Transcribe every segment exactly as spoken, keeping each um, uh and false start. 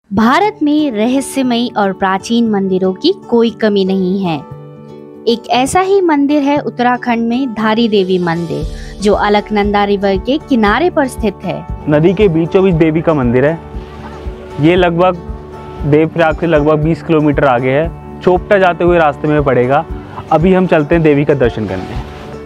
भारत में रहस्यमयी और प्राचीन मंदिरों की कोई कमी नहीं है। एक ऐसा ही मंदिर है उत्तराखंड में धारी देवी मंदिर, जो अलकनंदा रिवर के किनारे पर स्थित है। नदी के बीचों बीच देवी का मंदिर है। ये लगभग देवप्रयाग से लगभग बीस किलोमीटर आगे है। चोपटा जाते हुए रास्ते में पड़ेगा। अभी हम चलते हैं देवी का दर्शन करने।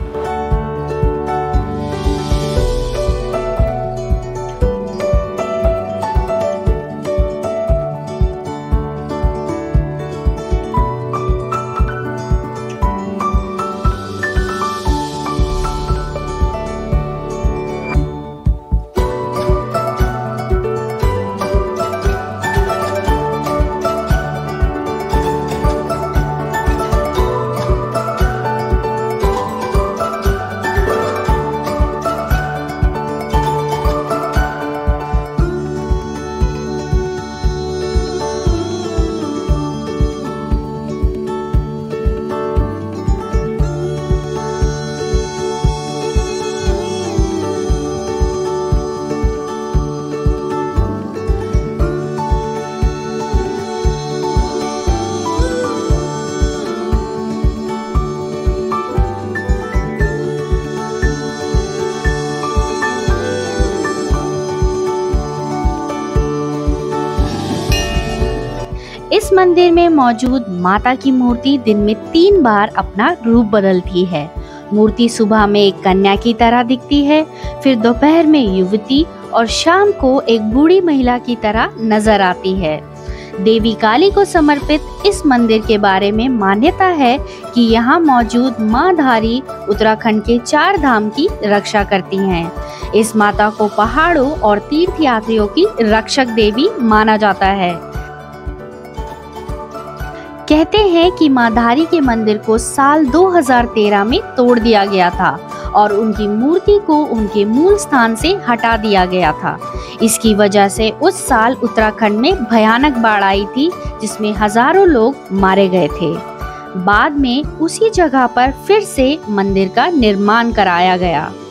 इस मंदिर में मौजूद माता की मूर्ति दिन में तीन बार अपना रूप बदलती है। मूर्ति सुबह में एक कन्या की तरह दिखती है, फिर दोपहर में युवती और शाम को एक बूढ़ी महिला की तरह नजर आती है। देवी काली को समर्पित इस मंदिर के बारे में मान्यता है कि यहाँ मौजूद मां धारी उत्तराखंड के चार धाम की रक्षा करती हैं। इस माता को पहाड़ों और तीर्थ यात्रियों की रक्षक देवी माना जाता है। कहते हैं कि मां धारी के मंदिर को साल दो हज़ार तेरह में तोड़ दिया गया था और उनकी मूर्ति को उनके मूल स्थान से हटा दिया गया था। इसकी वजह से उस साल उत्तराखंड में भयानक बाढ़ आई थी, जिसमें हजारों लोग मारे गए थे। बाद में उसी जगह पर फिर से मंदिर का निर्माण कराया गया।